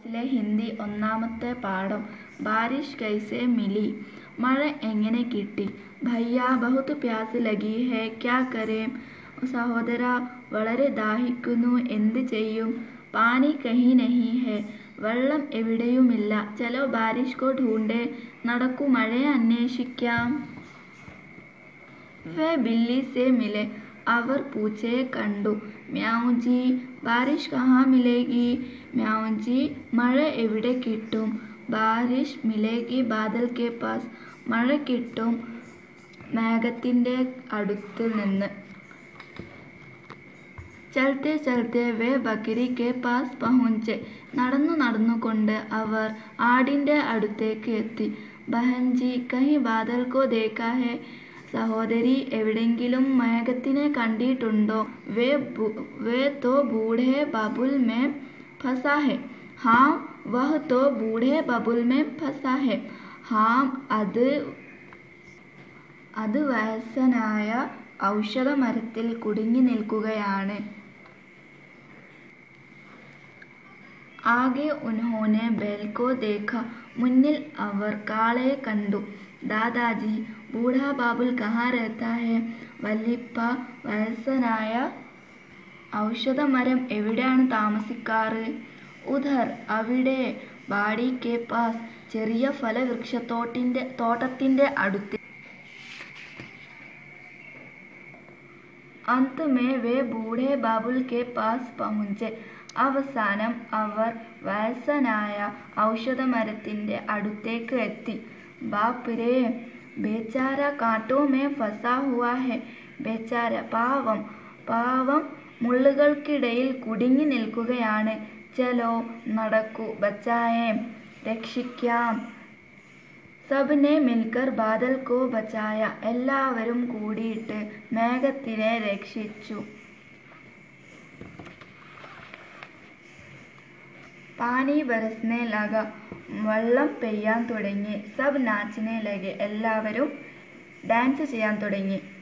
ക്ലാസ്സിലെ ഹിന്ദി ഒന്നാമത്തെ പാഠം. ബാരിഷ് കൈസെ മിലി? മഴ എങ്ങനെ കിട്ടി? ഭയ്യാ ബഹുത് പ്യാസ് ലഗി ഹൈ, ക്യാ കരേം? സഹോദരാ, വളരെ ദാഹിക്കുന്നു, എന്ത് ചെയ്യും? പാനി കഹി നഹി ഹൈ, വെള്ളം എവിടെയുമില്ല. ചലോ ബാരിഷ് കോ ഢൂണ്ടെ, നടക്കൂ മഴയെ അന്വേഷിക്കാം. വേ ബില്ലി സെ മിലെ, അവർ പൂച്ചയെ കണ്ടു. മ്യാവ് ജി, ബാരിഷ് കഹാ മിലേഗി? മ്യാവ് ജി, മഴ എവിടെ കിട്ടും? ബാരിഷ് മിലേഗി ബാദൽ കെ പാസ്, മഴ കിട്ടും മേഘത്തിന്റെ അടുത്ത് നിന്ന്. ചൽത്തെ ചൽത്തെ വേ ബക്കരി കെ പാസ് പഹുഞ്ചെ, നടന്നുകൊണ്ട് അവർ ആടിന്റെ അടുത്തേക്ക് എത്തി. ബഹൻജി, കഹി ബാദൽ കോ ദേഖാ ഹൈ? സഹോദരി, എവിടെങ്കിലും മേഘത്തിനെ കണ്ടിട്ടുണ്ടോ? വേ തോ ബൂഢേ ബബുൽ മേ ഫസാ ഹൈ. ഹാം, വഹ് തോ ബൂഢേ ബബുൽ മേ ഫസാ ഹൈ. ഹാം, അത് വയസ്സനായ ഔഷധമരത്തിൽ കുടുങ്ങി നിൽക്കുകയാണ്. ആകെ ഉൻഹോനെ ബേൽ കോ ദേഖാ, മുന്നിൽ അവർ കാളയെ കണ്ടു. ദാദാജി, ബൂഢാ ബാബുൽ കഹാ രഹതാ ഹൈ? വല്ലിപ്പ, വയസ്സനായ ഔഷധമരം എവിടെയാണ് താമസിക്കാറ്? ഉധർ, അവിടെ. ബാടി കെ പാസ്, ചെറിയ ഫലവൃക്ഷത്തോട്ടത്തിന്റെ അടുത്ത്. അന്ത് മേ വേ ബൂഢേ ബാബുൽ കെ പാസ് പഹുഞ്ചെ, അവസാനം അവർ വയസ്സനായ ഔഷധമരത്തിന്റെ അടുത്തേക്ക് എത്തി. ബാപ് രേ, ബേച്ചാര കാട്ടോ മേ ഫസാ ഹുവാ ഹൈ. ബേച്ചാര, പാവം മുള്ളുകൾക്കിടയിൽ കുടുങ്ങി നിൽക്കുകയാണ്. ചലോ, നടക്കൂ, ബച്ചായേം, രക്ഷിക്കാം. സബ്നെ മിൽക്കർ ബാദൽ കോ ബച്ചായ, എല്ലാവരും കൂടിയിട്ട് മേഘത്തിനെ രക്ഷിച്ചു. പാനി ബരസ്നെ ലഗ, വെള്ളം പെയ്യാൻ തുടങ്ങി. സബ് നാച്നെ ലഗെ, എല്ലാവരും ഡാൻസ് ചെയ്യാൻ തുടങ്ങി.